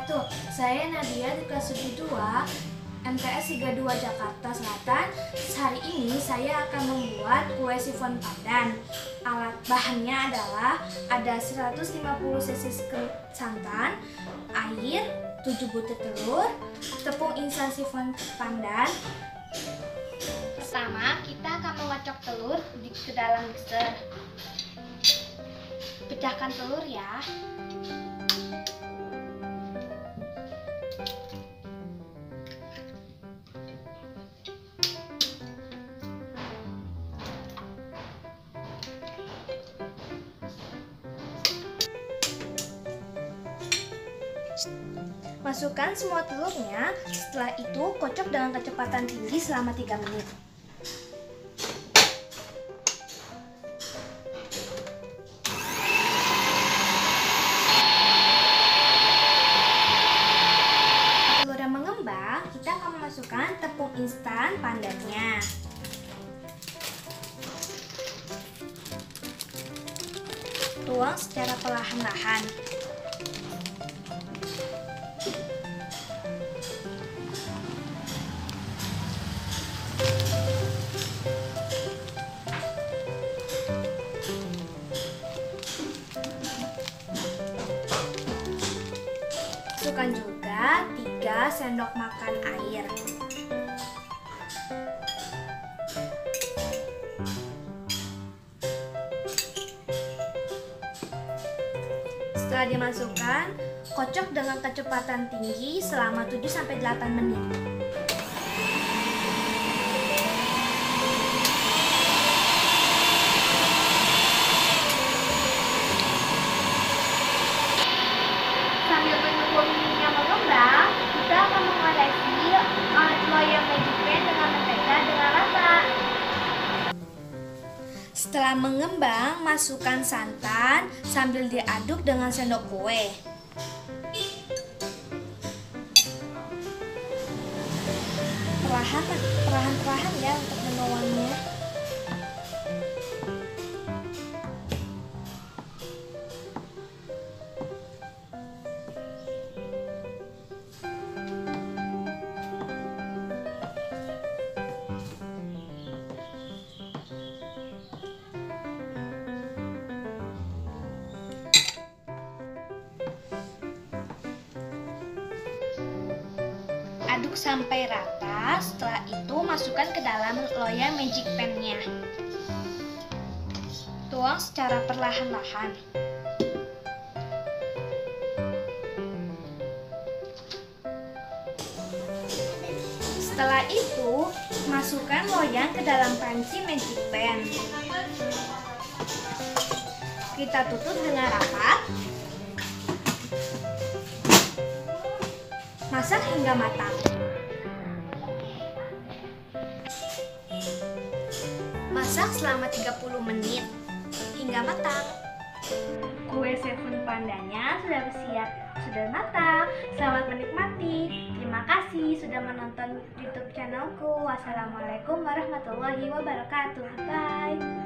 wabarakatuh. Saya Nadia di kelas 2 MTS 32 Jakarta Selatan. Hari ini saya akan membuat kue sifon pandan. Alat bahannya adalah ada 150 cc santan, air, 7 butir telur, tepung instan sifon pandan. Pertama, kita akan mengocok telur ke dalam mixer. Pecahkan telur ya. Masukkan semua telurnya, setelah itu kocok dengan kecepatan tinggi selama 3 menit. Telur yang mengembang, kita akan memasukkan tepung instan pandannya. Tuang secara perlahan-lahan. Masukkan juga 3 sendok makan air. Setelah dimasukkan, kocok dengan kecepatan tinggi selama 7-8 menit. Sambil menunggu minyak mengembang, kita akan mengolesi loyang magic pen dengan mentega dengan rata. Setelah mengembang, masukkan santan sambil diaduk dengan sendok kue. Perlahan-perlahan ya untuk menuangnya. Aduk sampai rata, setelah itu masukkan ke dalam loyang magic pen-nya. Tuang secara perlahan-lahan. Setelah itu, masukkan loyang ke dalam panci magic pen. Kita tutup dengan rapat. Masak hingga matang. Masak selama 30 menit hingga matang. Kue sifon pandannya sudah siap, sudah matang. Selamat menikmati. Terima kasih sudah menonton YouTube channelku. Wassalamualaikum warahmatullahi wabarakatuh. Bye.